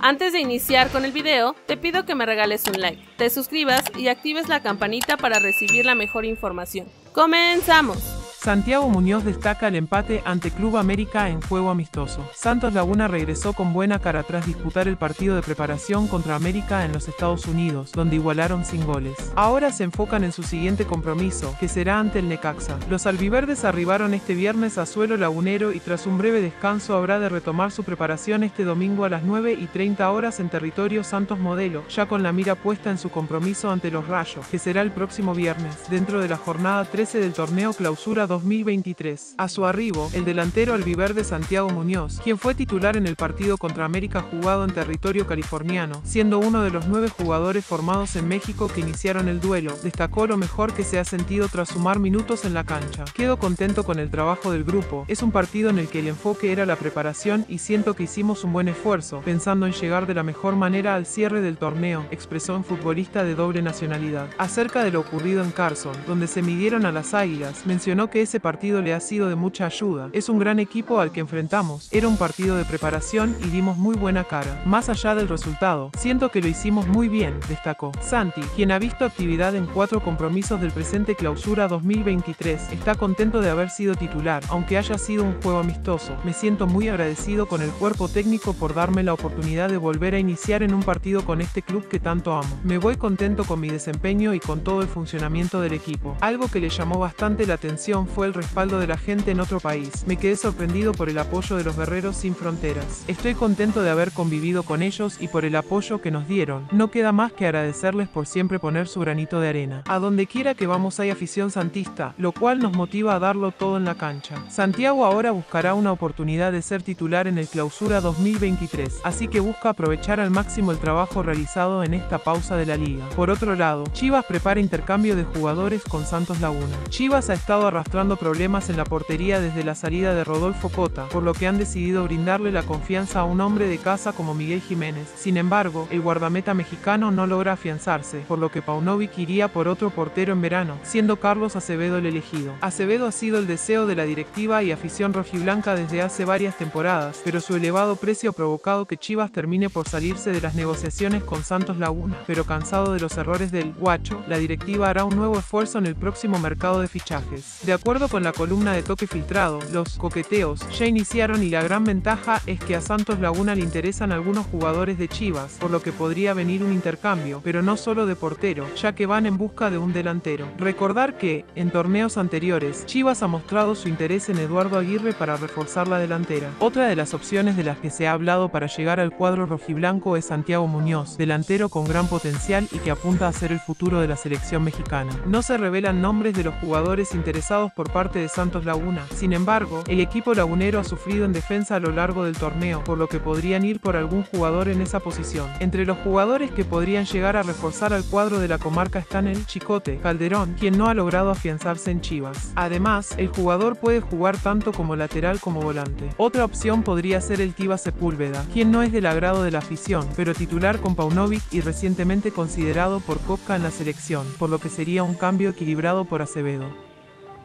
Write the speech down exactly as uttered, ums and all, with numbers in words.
Antes de iniciar con el video, te pido que me regales un like, te suscribas y actives la campanita para recibir la mejor información. ¡Comenzamos! Santiago Muñoz destaca el empate ante Club América en juego amistoso. Santos Laguna regresó con buena cara tras disputar el partido de preparación contra América en los Estados Unidos, donde igualaron sin goles. Ahora se enfocan en su siguiente compromiso, que será ante el Necaxa. Los albiverdes arribaron este viernes a suelo lagunero y tras un breve descanso habrá de retomar su preparación este domingo a las nueve y treinta horas en territorio Santos Modelo, ya con la mira puesta en su compromiso ante los Rayos, que será el próximo viernes, dentro de la jornada trece del torneo Clausura dos mil veintitrés. A su arribo, el delantero albiverde Santiago Muñoz, quien fue titular en el partido contra América jugado en territorio californiano, siendo uno de los nueve jugadores formados en México que iniciaron el duelo, destacó lo mejor que se ha sentido tras sumar minutos en la cancha. Quedo contento con el trabajo del grupo, es un partido en el que el enfoque era la preparación y siento que hicimos un buen esfuerzo, pensando en llegar de la mejor manera al cierre del torneo, expresó un futbolista de doble nacionalidad. Acerca de lo ocurrido en Carson, donde se midieron a las Águilas, mencionó que ese partido le ha sido de mucha ayuda. Es un gran equipo al que enfrentamos, era un partido de preparación y dimos muy buena cara. Más allá del resultado, siento que lo hicimos muy bien, destacó. Santi, quien ha visto actividad en cuatro compromisos del presente Clausura dos mil veintitrés, está contento de haber sido titular, aunque haya sido un juego amistoso. Me siento muy agradecido con el cuerpo técnico por darme la oportunidad de volver a iniciar en un partido con este club que tanto amo. Me voy contento con mi desempeño y con todo el funcionamiento del equipo. Algo que le llamó bastante la atención fue el respaldo de la gente en otro país. Me quedé sorprendido por el apoyo de los Guerreros Sin Fronteras. Estoy contento de haber convivido con ellos y por el apoyo que nos dieron. No queda más que agradecerles por siempre poner su granito de arena. A donde quiera que vamos hay afición santista, lo cual nos motiva a darlo todo en la cancha. Santiago ahora buscará una oportunidad de ser titular en el Clausura dos mil veintitrés, así que busca aprovechar al máximo el trabajo realizado en esta pausa de la liga. Por otro lado, Chivas prepara intercambio de jugadores con Santos Laguna. Chivas ha estado arrastrando problemas en la portería desde la salida de Rodolfo Cota, por lo que han decidido brindarle la confianza a un hombre de casa como Miguel Jiménez. Sin embargo, el guardameta mexicano no logra afianzarse, por lo que Paunovic iría por otro portero en verano, siendo Carlos Acevedo el elegido. Acevedo ha sido el deseo de la directiva y afición rojiblanca desde hace varias temporadas, pero su elevado precio ha provocado que Chivas termine por salirse de las negociaciones con Santos Laguna. Pero cansado de los errores del Guacho, la directiva hará un nuevo esfuerzo en el próximo mercado de fichajes. De acuerdo con la columna de Toque Filtrado, los coqueteos ya iniciaron y la gran ventaja es que a Santos Laguna le interesan algunos jugadores de Chivas, por lo que podría venir un intercambio, pero no solo de portero, ya que van en busca de un delantero. Recordar que, en torneos anteriores, Chivas ha mostrado su interés en Eduardo Aguirre para reforzar la delantera. Otra de las opciones de las que se ha hablado para llegar al cuadro rojiblanco es Santiago Muñoz, delantero con gran potencial y que apunta a ser el futuro de la selección mexicana. No se revelan nombres de los jugadores interesados por parte de Santos Laguna. Sin embargo, el equipo lagunero ha sufrido en defensa a lo largo del torneo, por lo que podrían ir por algún jugador en esa posición. Entre los jugadores que podrían llegar a reforzar al cuadro de la comarca están el Chicote Calderón, quien no ha logrado afianzarse en Chivas. Además, el jugador puede jugar tanto como lateral como volante. Otra opción podría ser el Tiva Sepúlveda, quien no es del agrado de la afición, pero titular con Paunovic y recientemente considerado por Copca en la selección, por lo que sería un cambio equilibrado por Acevedo.